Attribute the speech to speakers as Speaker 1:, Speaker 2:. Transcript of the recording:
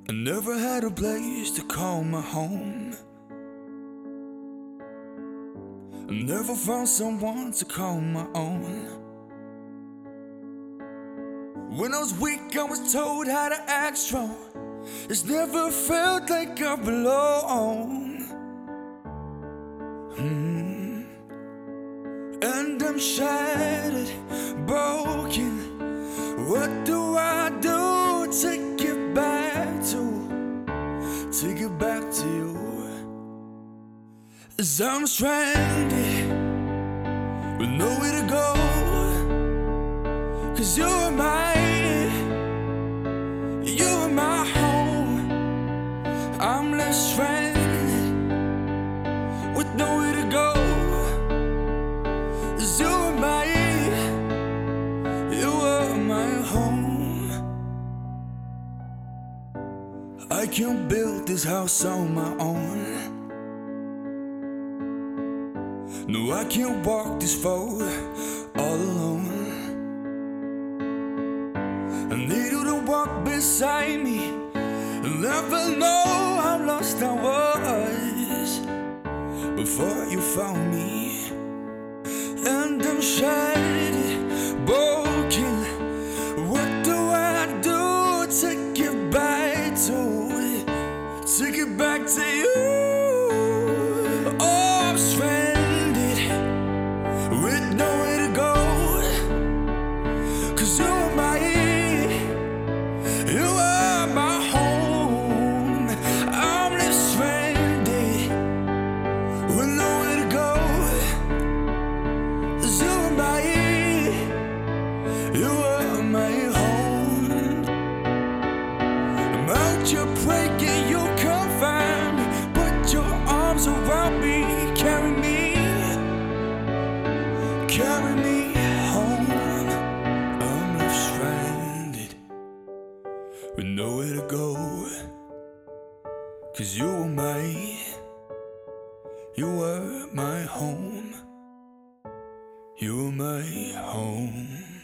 Speaker 1: I never had a place to call my home. I never found someone to call my own. When I was weak, I was told how to act strong. It's never felt like I belong. And I'm shattered, broken. What do I do to get back to you? As I'm stranded with nowhere to go, 'cause you were my home. I'm left stranded with nowhere to go. 'Cause you were my home. I can't build this house on my own. No, I can't walk this far all alone. I need you to walk beside me. You'll never know how lost I was before you found me. And I'm shattered, broken. What do I do to get back to you? Oh, I'm stranded with nowhere to go, 'cause you were my home. I'm left stranded with nowhere to go, 'cause you were my home. I'm out here breaking, you can't find me. Put your arms around me, carry me home. I'm left stranded with nowhere to go, 'cause you were my home. You were my home.